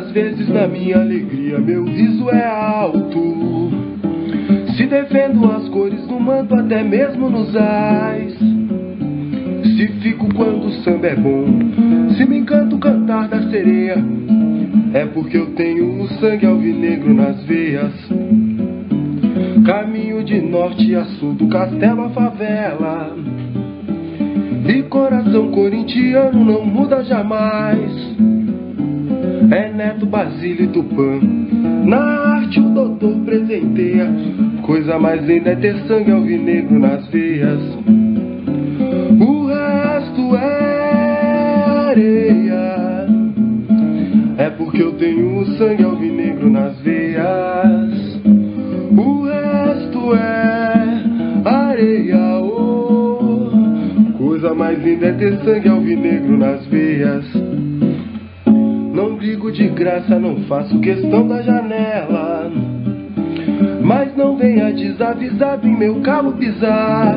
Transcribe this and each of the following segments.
Às vezes na minha alegria meu riso é alto. Se defendo as cores do manto até mesmo nos ais. Se fico quando o samba é bom, se me encanto cantar da sereia, é porque eu tenho o sangue alvinegro nas veias. Caminho de norte a sul, do castelo à favela, e coração corintiano não muda jamais. É Neto, Basílio e Tupã, na arte o doutor presenteia. Coisa mais linda é ter sangue alvinegro nas veias. O resto é areia, é porque eu tenho o sangue alvinegro nas veias. O resto é areia, oh. Coisa mais linda é ter sangue alvinegro nas veias. Não brigo de graça, não faço questão da janela, mas não venha desavisado em meu cabo pisar.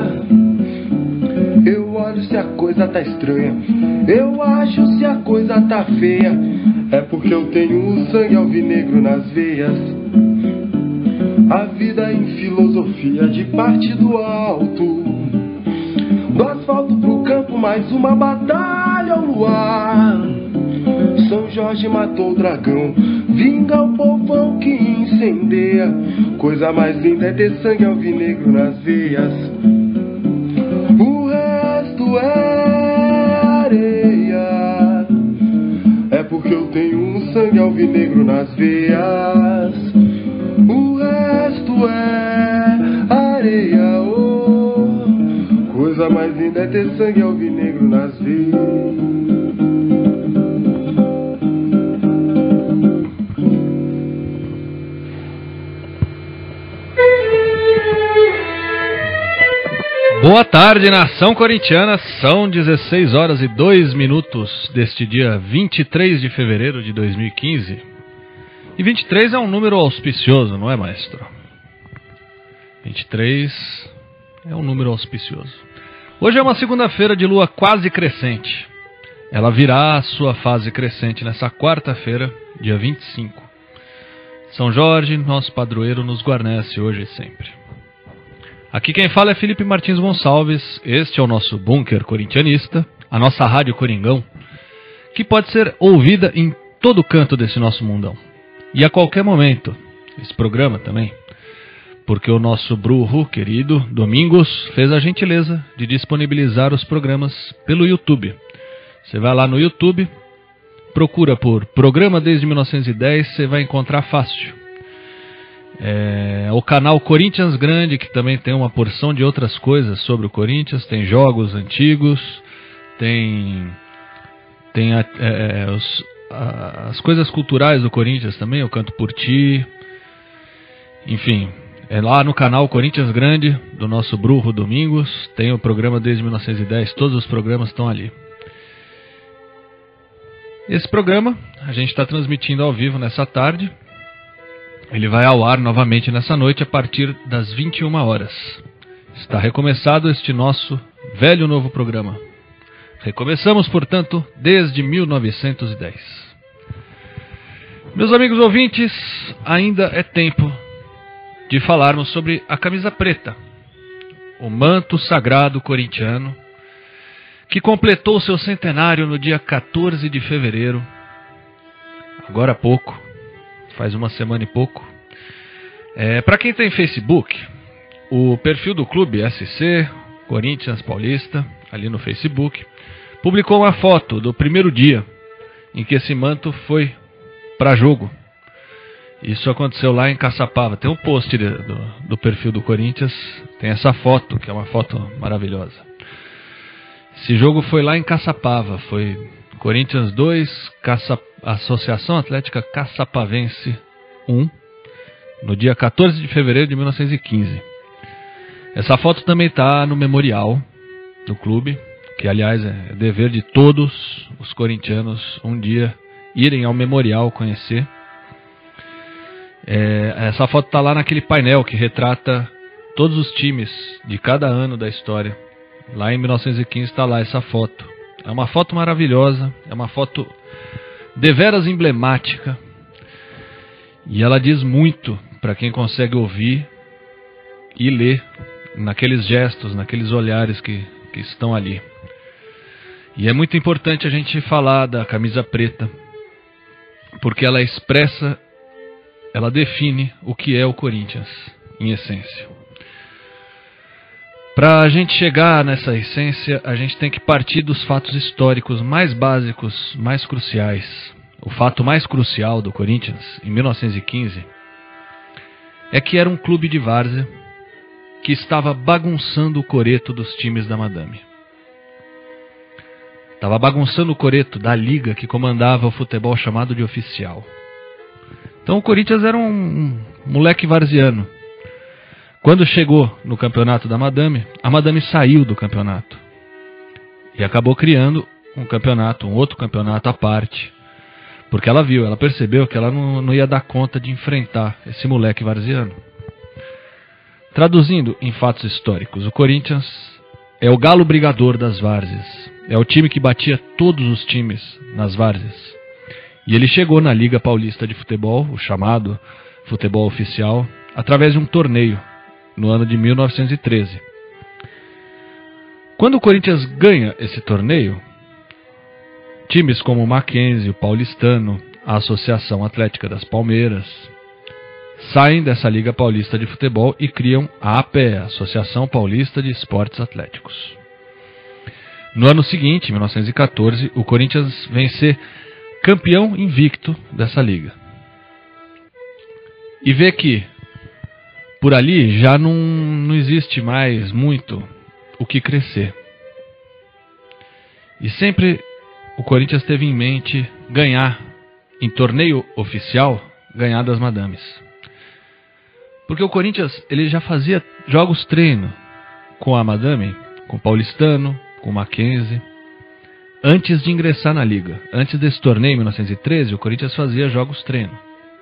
Eu olho se a coisa tá estranha, eu acho se a coisa tá feia, é porque eu tenho o sangue alvinegro nas veias. A vida em filosofia de parte do alto, do asfalto pro campo, mais uma batalha ao luar. São Jorge matou o dragão, vinga o povão que incendeia. Coisa mais linda é ter sangue alvinegro nas veias. O resto é areia, é porque eu tenho um sangue alvinegro nas veias. O resto é areia, oh. Coisa mais linda é ter sangue alvinegro nas veias. Boa tarde, nação corintiana, são 16 horas e 2 minutos deste dia 23 de fevereiro de 2015. E 23 é um número auspicioso, não é, maestro? 23 é um número auspicioso. Hoje é uma segunda-feira de lua quase crescente. Ela virá a sua fase crescente nessa quarta-feira, dia 25. São Jorge, nosso padroeiro, nos guarnece hoje e sempre. Aqui quem fala é Felipe Martins Gonçalves, este é o nosso bunker corintianista, a nossa rádio Coringão, que pode ser ouvida em todo canto desse nosso mundão. E a qualquer momento, esse programa também, porque o nosso bruxo querido, Domingos, fez a gentileza de disponibilizar os programas pelo YouTube. Você vai lá no YouTube, procura por Programa Desde 1910, você vai encontrar fácil. O canal Corinthians Grande, que também tem uma porção de outras coisas sobre o Corinthians, tem jogos antigos, tem as coisas culturais do Corinthians também, Eu Canto Por Ti, enfim, é lá no canal Corinthians Grande, do nosso bruxo Domingos, tem o programa Desde 1910, todos os programas estão ali. Esse programa a gente está transmitindo ao vivo nessa tarde. Ele vai ao ar novamente nessa noite a partir das 21 horas. Está recomeçado este nosso velho novo programa. Recomeçamos, portanto, desde 1910. Meus amigos ouvintes, ainda é tempo de falarmos sobre a camisa preta, o manto sagrado corintiano, que completou seu centenário no dia 14 de fevereiro, agora há pouco. Faz uma semana e pouco. Para quem tem Facebook, o perfil do clube SC, Corinthians Paulista, ali no Facebook, publicou uma foto do primeiro dia em que esse manto foi para jogo. Isso aconteceu lá em Caçapava. Tem um post do perfil do Corinthians, tem essa foto, que é uma foto maravilhosa. Esse jogo foi lá em Caçapava, foi Corinthians 2, Associação Atlética Caçapavense 1, no dia 14 de fevereiro de 1915. Essa foto também está no memorial do clube, que aliás é dever de todos os corintianos um dia irem ao memorial conhecer. Essa foto está lá naquele painel que retrata todos os times de cada ano da história. Lá em 1915 está lá essa foto. É uma foto maravilhosa, é uma foto deveras emblemática E ela diz muito para quem consegue ouvir e ler naqueles gestos, naqueles olhares que estão ali. E é muito importante a gente falar da camisa preta, porque ela expressa, ela define o que é o Corinthians, em essência. Para a gente chegar nessa essência, a gente tem que partir dos fatos históricos mais básicos, mais cruciais. O fato mais crucial do Corinthians, em 1915, é que era um clube de várzea que estava bagunçando o coreto dos times da Madame. Estava bagunçando o coreto da liga que comandava o futebol chamado de oficial. Então o Corinthians era um moleque varziano. Quando chegou no campeonato da Madame, a Madame saiu do campeonato. E acabou criando um campeonato, um outro campeonato à parte. Porque ela percebeu que ela não ia dar conta de enfrentar esse moleque varziano. Traduzindo em fatos históricos, o Corinthians é o galo brigador das várzeas. É o time que batia todos os times nas várzeas. E ele chegou na Liga Paulista de Futebol, o chamado futebol oficial, através de um torneio, no ano de 1913. Quando o Corinthians ganha esse torneio, times como o Mackenzie, o Paulistano, a Associação Atlética das Palmeiras, saem dessa Liga Paulista de Futebol e criam a APE, Associação Paulista de Esportes Atléticos. No ano seguinte, 1914, o Corinthians vem ser campeão invicto dessa liga. E vê que por ali já não existe mais muito o que crescer. E sempre o Corinthians teve em mente ganhar, em torneio oficial, ganhar das Madames. Porque o Corinthians ele já fazia jogos treino com a Madame, com o Paulistano, com o Mackenzie, antes de ingressar na liga. Antes desse torneio, em 1913, o Corinthians fazia jogos treino.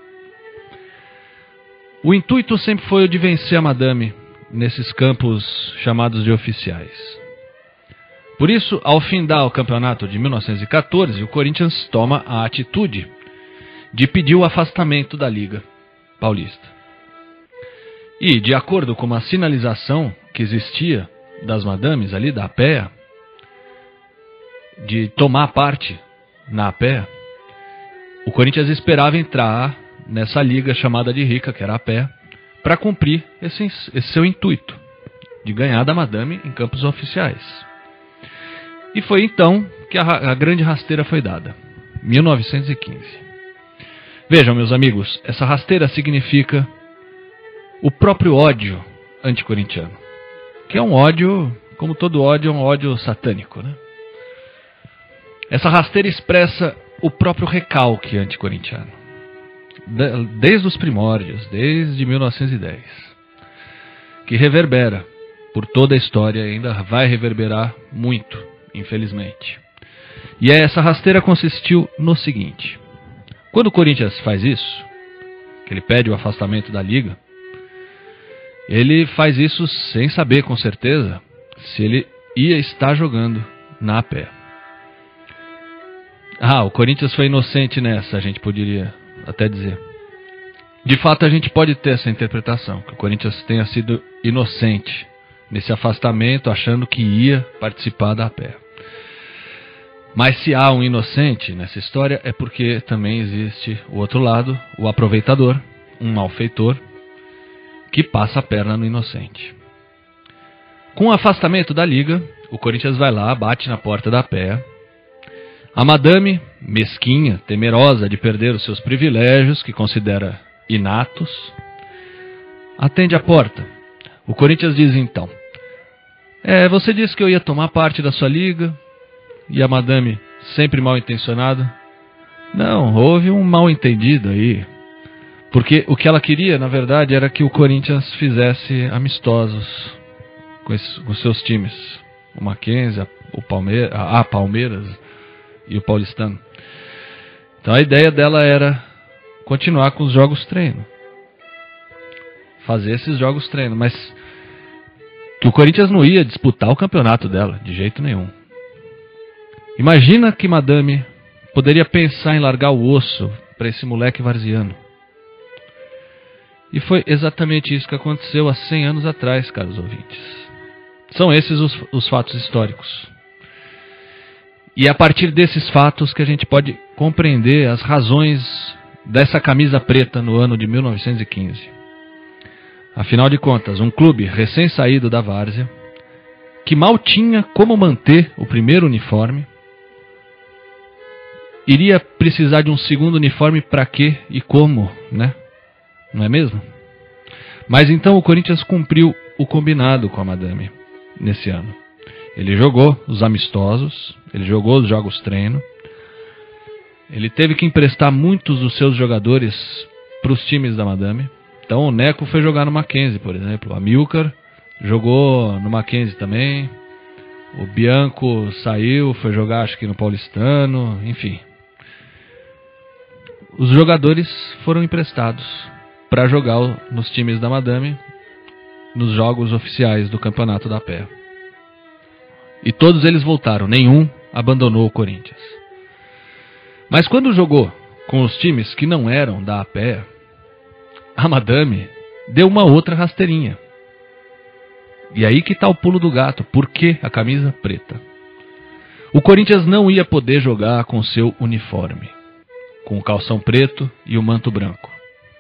O intuito sempre foi o de vencer a Madame nesses campos chamados de oficiais. Por isso, ao findar o campeonato de 1914, o Corinthians toma a atitude de pedir o afastamento da Liga Paulista. E, de acordo com uma sinalização que existia das Madames ali da APEA, de tomar parte na APEA, o Corinthians esperava entrar nessa liga chamada de Rica, que era a APEA, para cumprir esse seu intuito, de ganhar da Madame em campos oficiais. E foi então que a grande rasteira foi dada, 1915. Vejam, meus amigos, essa rasteira significa o próprio ódio anticorintiano, que é um ódio, como todo ódio, é um ódio satânico, né? Essa rasteira expressa o próprio recalque anticorintiano, desde os primórdios, desde 1910, que reverbera por toda a história e ainda vai reverberar muito, infelizmente. E essa rasteira consistiu no seguinte: quando o Corinthians faz isso, que ele pede o afastamento da Liga, ele faz isso sem saber com certeza se ele ia estar jogando na APE. O Corinthians foi inocente nessa, a gente poderia até dizer. De fato, a gente pode ter essa interpretação, que o Corinthians tenha sido inocente nesse afastamento, achando que ia participar da APE. Mas se há um inocente nessa história, é porque também existe o outro lado, o aproveitador, um malfeitor, que passa a perna no inocente. Com o afastamento da Liga, o Corinthians vai lá, bate na porta da APE. A Madame, mesquinha, temerosa de perder os seus privilégios, que considera inatos, atende a porta. O Corinthians diz então: você disse que eu ia tomar parte da sua liga. E a Madame, sempre mal intencionada: não, houve um mal entendido aí. Porque o que ela queria, na verdade, era que o Corinthians fizesse amistosos com seus times. O Mackenzie, a Palmeiras e o Paulistano. Então a ideia dela era continuar com os jogos treino. Fazer esses jogos treino. Mas que o Corinthians não ia disputar o campeonato dela, de jeito nenhum. Imagina que Madame poderia pensar em largar o osso para esse moleque varziano. E foi exatamente isso que aconteceu há 100 anos atrás, caros ouvintes. São esses os fatos históricos. E é a partir desses fatos que a gente pode compreender as razões dessa camisa preta no ano de 1915. Afinal de contas, um clube recém-saído da várzea, que mal tinha como manter o primeiro uniforme, iria precisar de um segundo uniforme para quê e como, né? Não é mesmo? Mas então o Corinthians cumpriu o combinado com a Madame nesse ano. Ele jogou os amistosos, ele jogou os jogos treino, ele teve que emprestar muitos dos seus jogadores para os times da Madame. Então o Neco foi jogar no Mackenzie, por exemplo. A Milcar jogou no Mackenzie também. O Bianco saiu, foi jogar acho que no Paulistano, enfim. Os jogadores foram emprestados para jogar nos times da Madame nos jogos oficiais do Campeonato da APEA. E todos eles voltaram, nenhum abandonou o Corinthians. Mas quando jogou com os times que não eram da APEA, a Madame deu uma outra rasteirinha. E aí que está o pulo do gato. Por que a camisa preta? O Corinthians não ia poder jogar com seu uniforme, com o calção preto e o manto branco.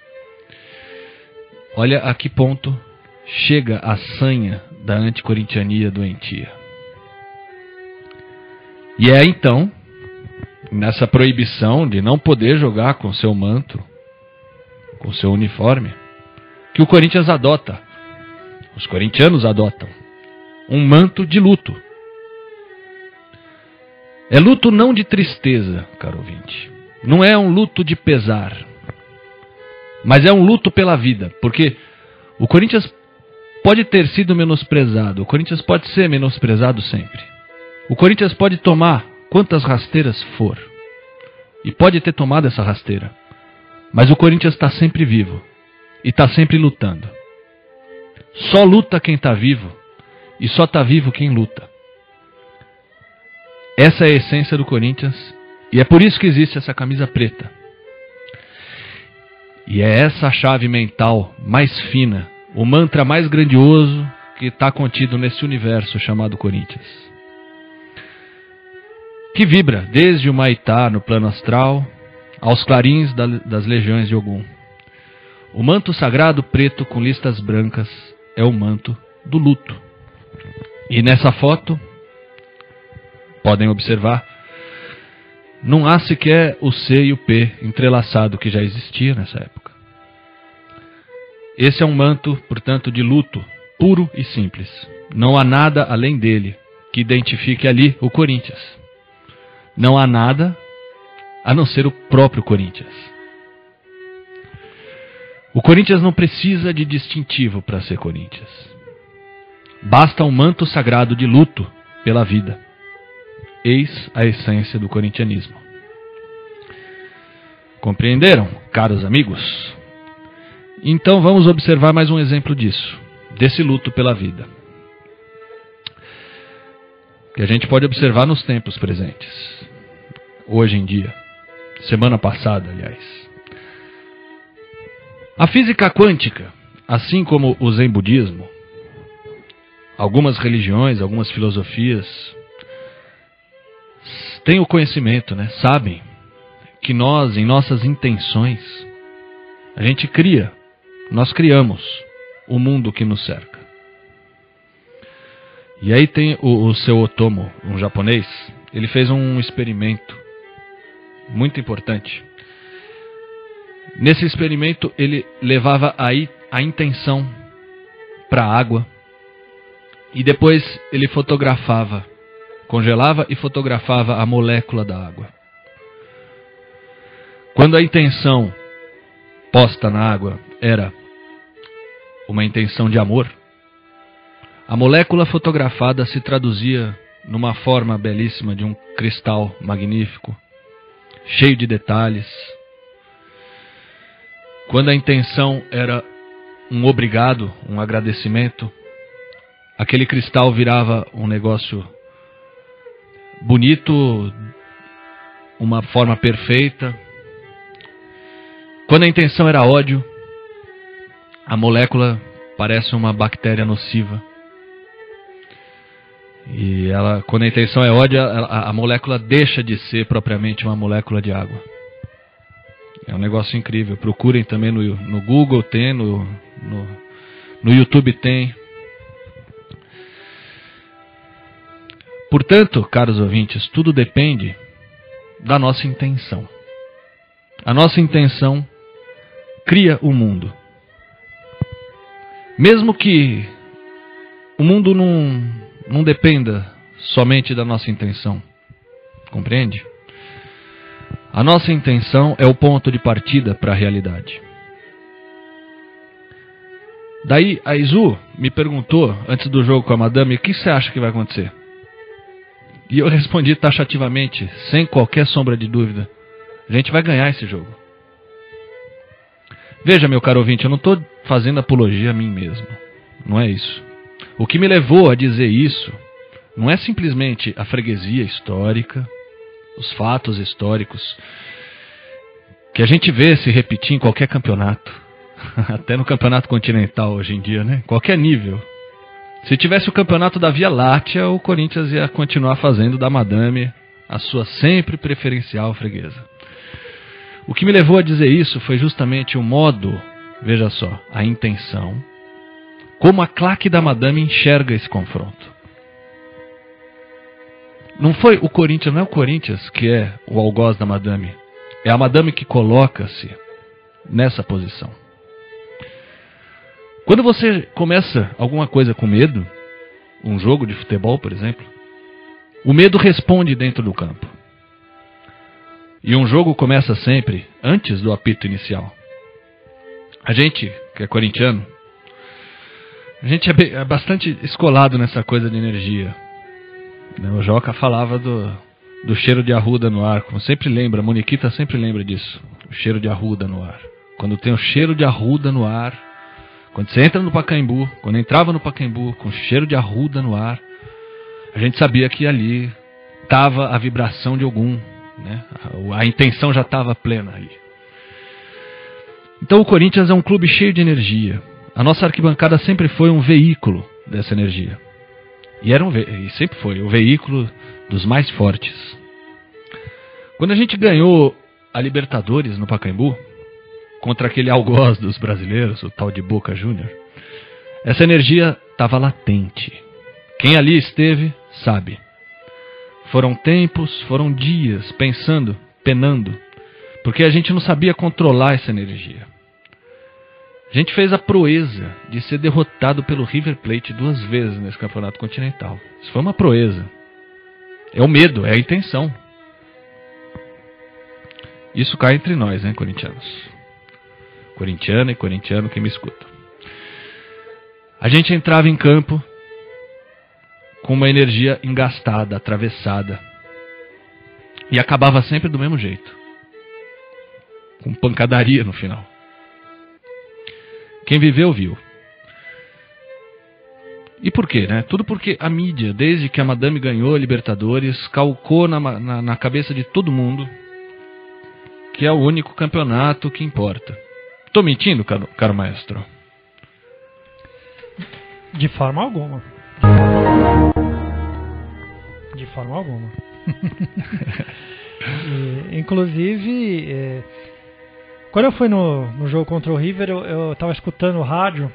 Olha a que ponto chega a sanha da anticorintiania doentia. E é então, nessa proibição de não poder jogar com seu manto, com seu uniforme, que o Corinthians adota, os corintianos adotam, um manto de luto. É luto não de tristeza, caro ouvinte. Não é um luto de pesar, mas é um luto pela vida, porque o Corinthians pode ter sido menosprezado, o Corinthians pode ser menosprezado sempre. O Corinthians pode tomar quantas rasteiras for, e pode ter tomado essa rasteira, mas o Corinthians está sempre vivo, e está sempre lutando. Só luta quem está vivo, e só está vivo quem luta. Essa é a essência do Corinthians, e é por isso que existe essa camisa preta. E é essa a chave mental mais fina, o mantra mais grandioso que está contido nesse universo chamado Corinthians. Que vibra desde o Maitá no plano astral aos clarins das legiões de Ogum. O manto sagrado preto com listas brancas é o manto do luto. E nessa foto, podem observar, não há sequer o C e o P entrelaçado que já existia nessa época. Esse é um manto, portanto, de luto, puro e simples. Não há nada além dele que identifique ali o Corinthians. Não há nada a não ser o próprio Corinthians. O Corinthians não precisa de distintivo para ser Corinthians. Basta um manto sagrado de luto pela vida. Eis a essência do corintianismo. Compreenderam, caros amigos? Então vamos observar mais um exemplo disso, desse luto pela vida, que a gente pode observar nos tempos presentes, hoje em dia, semana passada, aliás. A física quântica, assim como o Zen budismo, algumas religiões, algumas filosofias, têm o conhecimento, né? Sabem que nós, em nossas intenções, a gente cria, nós criamos o mundo que nos cerca. E aí tem o seu Otomo, um japonês, ele fez um experimento muito importante. Nesse experimento ele levava a intenção para a água e depois ele fotografava, congelava e fotografava a molécula da água. Quando a intenção posta na água era uma intenção de amor, a molécula fotografada se traduzia numa forma belíssima de um cristal magnífico, cheio de detalhes. Quando a intenção era um obrigado, um agradecimento, aquele cristal virava um negócio bonito, uma forma perfeita. Quando a intenção era ódio, a molécula parece uma bactéria nociva. E ela, quando a intenção é ódio, a molécula deixa de ser propriamente uma molécula de água. É um negócio incrível. Procurem também no Google, tem, no YouTube tem. Portanto, caros ouvintes, tudo depende da nossa intenção. A nossa intenção cria o mundo. Mesmo que o mundo não dependa somente da nossa intenção. Compreende? A nossa intenção é o ponto de partida para a realidade. Daí a Izu me perguntou, antes do jogo com a Madame, o que você acha que vai acontecer? E eu respondi taxativamente, sem qualquer sombra de dúvida, a gente vai ganhar esse jogo. Veja, meu caro ouvinte, eu não estou fazendo apologia a mim mesmo. Não é isso. O que me levou a dizer isso não é simplesmente a freguesia histórica, os fatos históricos, que a gente vê se repetir em qualquer campeonato, até no campeonato continental hoje em dia, né? Qualquer nível. Se tivesse o campeonato da Via Láctea, o Corinthians ia continuar fazendo da Madame a sua sempre preferencial freguesa. O que me levou a dizer isso foi justamente o modo, veja só, a intenção, como a claque da Madame enxerga esse confronto. Não é o Corinthians que é o algoz da Madame, é a Madame que coloca-se nessa posição. Quando você começa alguma coisa com medo, um jogo de futebol, por exemplo, o medo responde dentro do campo. E um jogo começa sempre antes do apito inicial. A gente, que é corintiano, a gente é bastante escolado nessa coisa de energia. O Joca falava do cheiro de arruda no ar, como sempre lembra, a Moniquita sempre lembra disso, o cheiro de arruda no ar. Quando tem o cheiro de arruda no ar, quando você entra no Pacaembu, quando entrava no Pacaembu com cheiro de arruda no ar, a gente sabia que ali estava a vibração de Ogum, né? A intenção já estava plena ali. Então o Corinthians é um clube cheio de energia. A nossa arquibancada sempre foi um veículo dessa energia. E sempre foi o veículo dos mais fortes. Quando a gente ganhou a Libertadores no Pacaembu, contra aquele algoz dos brasileiros, o tal de Boca Júnior, essa energia estava latente. Quem ali esteve, sabe. Foram tempos, foram dias, pensando, penando, porque a gente não sabia controlar essa energia. A gente fez a proeza de ser derrotado pelo River Plate 2 vezes nesse campeonato continental. Isso foi uma proeza. É o medo, é a intenção. Isso cai entre nós, né, corintianos? Corintiana e corintiano que me escuta. A gente entrava em campo com uma energia engastada, atravessada. E acabava sempre do mesmo jeito. Com pancadaria no final. Quem viveu, viu. E por quê, né? Tudo porque a mídia, desde que a Madame ganhou a Libertadores, calcou na cabeça de todo mundo que é o único campeonato que importa. Estou mentindo, caro maestro? De forma alguma. De forma alguma. Inclusive, quando eu fui no jogo contra o River, eu estava escutando o rádio.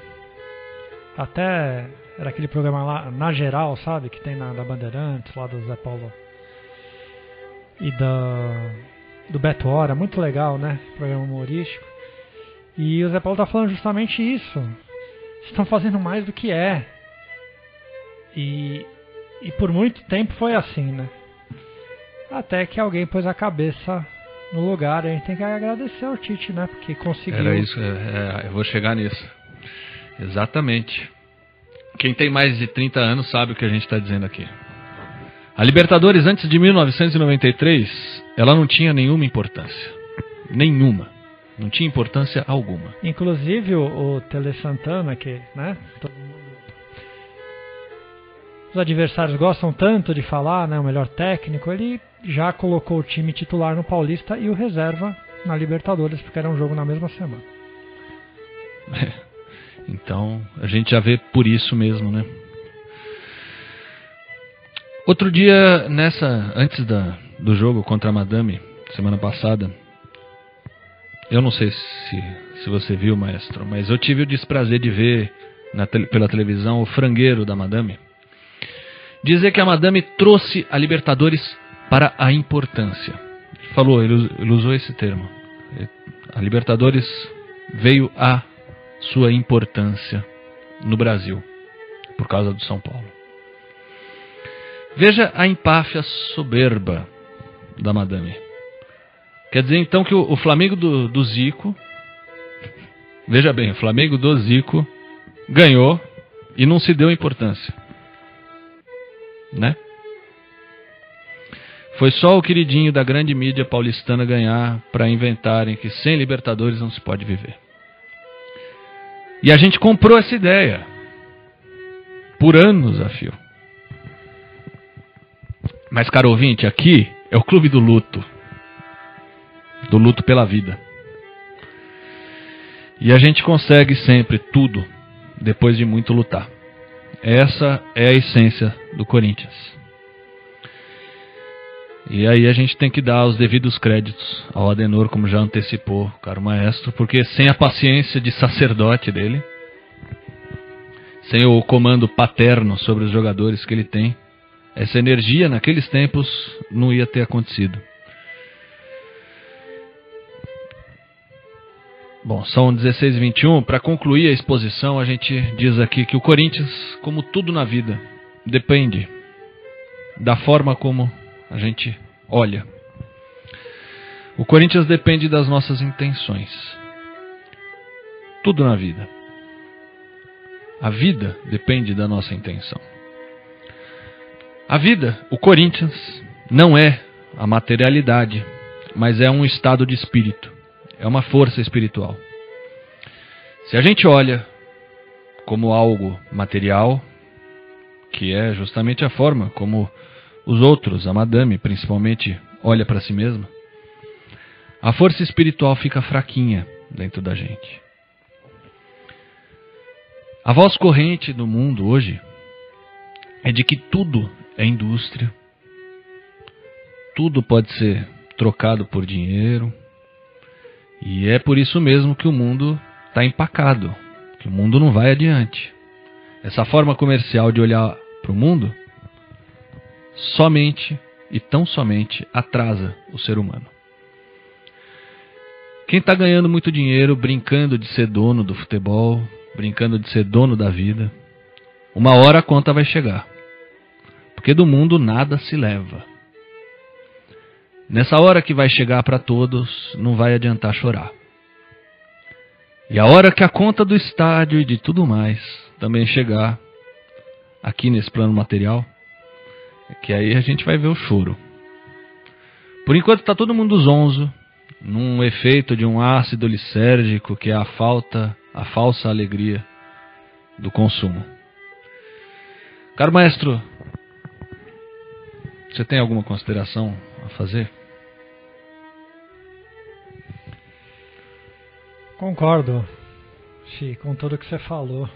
Até era aquele programa lá, Na Geral, sabe? Que tem da Bandeirantes, lá do Zé Paulo. E do Beto Hora, muito legal, né? Programa humorístico. E o Zé Paulo tá falando justamente isso. Vocês estão fazendo mais do que é. E por muito tempo foi assim, né? Até que alguém pôs a cabeça no lugar. A gente tem que agradecer ao Tite, né? Porque conseguiu. Era isso, eu vou chegar nisso. Exatamente. Quem tem mais de 30 anos sabe o que a gente está dizendo aqui. A Libertadores, antes de 1993, ela não tinha nenhuma importância. Nenhuma. Não tinha importância alguma. Inclusive o Tele Santana, que, né, todo mundo, os adversários gostam tanto de falar, né, o melhor técnico, ele já colocou o time titular no Paulista e o reserva na Libertadores, porque era um jogo na mesma semana. Então, a gente já vê por isso mesmo, né? Outro dia, antes do jogo contra a Madame, semana passada, eu não sei se você viu, maestro, mas eu tive o desprazer de ver pela televisão o frangueiro da Madame dizer que a Madame trouxe a Libertadores para a importância. Ele usou esse termo. A Libertadores veio a sua importância no Brasil, por causa do São Paulo. Veja a empáfia soberba da Madame. Quer dizer então que o Flamengo do Zico, veja bem, o Flamengo do Zico ganhou e não se deu importância, né? Foi só o queridinho da grande mídia paulistana ganhar para inventarem que sem Libertadores não se pode viver. E a gente comprou essa ideia por anos a fio. Mas, caro ouvinte, aqui é o clube do luto pela vida. E a gente consegue sempre tudo depois de muito lutar. Essa é a essência do Corinthians. E aí a gente tem que dar os devidos créditos ao Adenor, como já antecipou o caro maestro, porque sem a paciência de sacerdote dele, sem o comando paterno sobre os jogadores que ele tem, essa energia naqueles tempos não ia ter acontecido. Bom, são 16h21. Para concluir a exposição, a gente diz aqui que o Corinthians, como tudo na vida, depende da forma como a gente olha. O Corinthians depende das nossas intenções. Tudo na vida. A vida depende da nossa intenção. A vida, o Corinthians, não é a materialidade, mas é um estado de espírito. É uma força espiritual. Se a gente olha como algo material, que é justamente a forma como os outros, a Madame principalmente, olha para si mesma, a força espiritual fica fraquinha dentro da gente. A voz corrente do mundo hoje é de que tudo é indústria, tudo pode ser trocado por dinheiro, e é por isso mesmo que o mundo está empacado, que o mundo não vai adiante. Essa forma comercial de olhar para o mundo somente e tão somente atrasa o ser humano. Quem está ganhando muito dinheiro brincando de ser dono do futebol, brincando de ser dono da vida, uma hora a conta vai chegar. Porque do mundo nada se leva. Nessa hora que vai chegar para todos, não vai adiantar chorar. E a hora que a conta do estádio e de tudo mais também chegar, aqui nesse plano material, é que aí a gente vai ver o choro. Por enquanto está todo mundo zonzo, num efeito de um ácido lisérgico que é a falsa alegria do consumo. Caro maestro, você tem alguma consideração a fazer? Concordo, Xi, com tudo que você falou.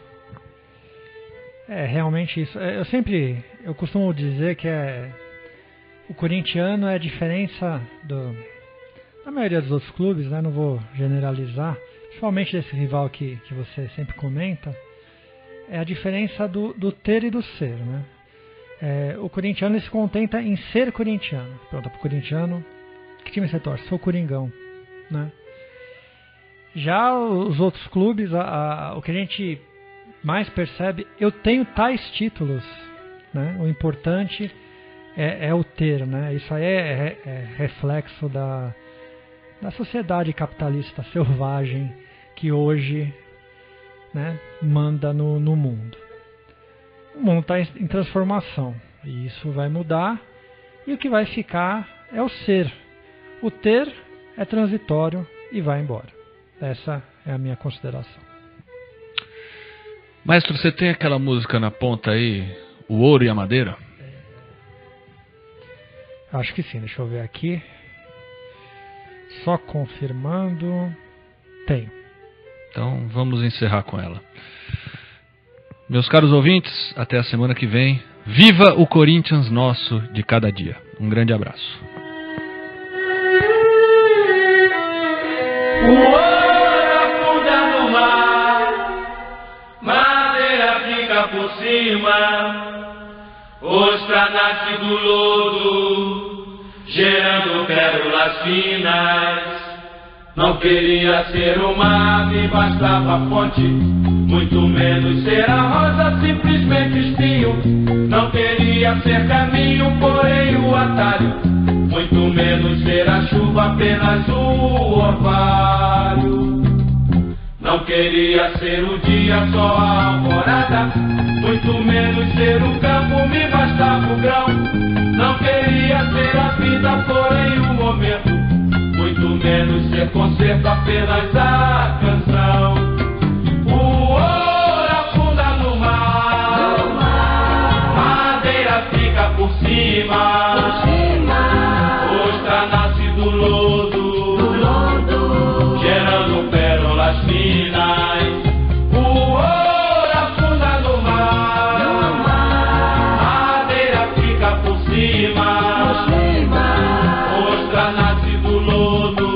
É realmente isso. Eu costumo dizer que o corintiano é a diferença da maioria dos outros clubes, né? Não vou generalizar, principalmente desse rival que você sempre comenta, é a diferença do ter e do ser, né? O corintiano ele se contenta em ser corintiano. Pergunta pro corintiano, que time você torce? Sou Coringão, né? Já os outros clubes, o que a gente mais percebe, eu tenho tais títulos, né? O importante é o ter, né? Isso aí é reflexo da sociedade capitalista selvagem que hoje, né, manda no mundo. O mundo está em transformação e isso vai mudar, e o que vai ficar é o ser. O ter é transitório e vai embora. Essa é a minha consideração. Maestro, você tem aquela música na ponta aí, O Ouro e a Madeira? Acho que sim, deixa eu ver aqui. Só confirmando. Tenho. Então vamos encerrar com ela. Meus caros ouvintes, até a semana que vem. Viva o Corinthians nosso de cada dia. Um grande abraço. O ouro afunda no mar, madeira fica por cima, ostra nasce do lodo, gerando pérolas finas. Não queria ser o mar, me bastava a fonte, muito menos ser a rosa, simplesmente espinho. Não queria ser caminho, porém o atalho, muito menos ser a chuva, apenas o orvalho. Não queria ser o dia, só a alvorada, muito menos ser o campo, me bastava o grão. Não queria ser a vida, porém o momento, muito menos ser concerto, apenas a canção. O ouro afunda no mar, madeira fica por cima, ostra nasce do lodo, gerando pérolas finas. O ouro afunda no mar, madeira fica por cima, ostra nasce do lodo,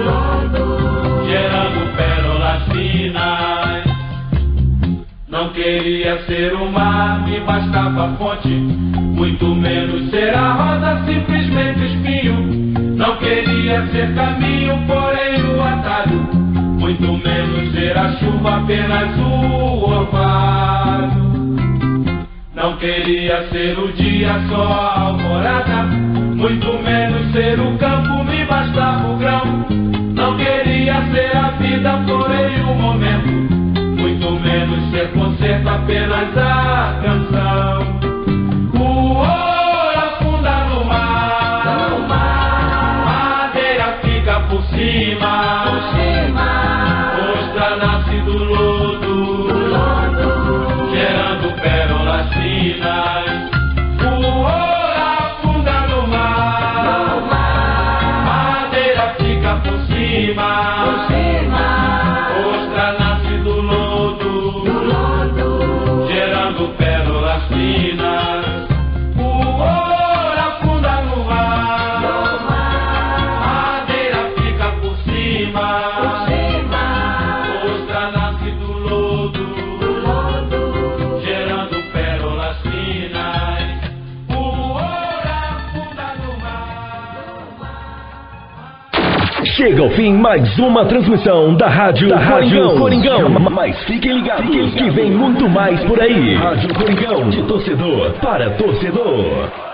gerando pérolas finas. Não queria ser o mar, me bastava a fonte, muito menos ser a rosa, simplesmente espinho. Não queria ser caminho, porém o atalho, muito menos ser a chuva, apenas o orvalho. Não queria ser o dia, só a alvorada, muito menos ser o campo, me bastava o grão. Não queria ser a vida, porém o momento, muito menos ser concerto, apenas a canção. O ouro afunda no mar, madeira fica por cima, ostra nasce do lodo, gerando pérolas finas. O ouro afunda no mar, madeira fica por cima, ostra nasce do lodo, gerando pérolas finas. O ouro afunda no mar, madeira fica por cima, ostra nasce do lodo, gerando pérolas finas. O ouro afunda no mar. Chega ao fim mais uma transmissão da Rádio Coringão. Mas fiquem ligados que vem muito mais por aí. Rádio Coringão, de torcedor para torcedor.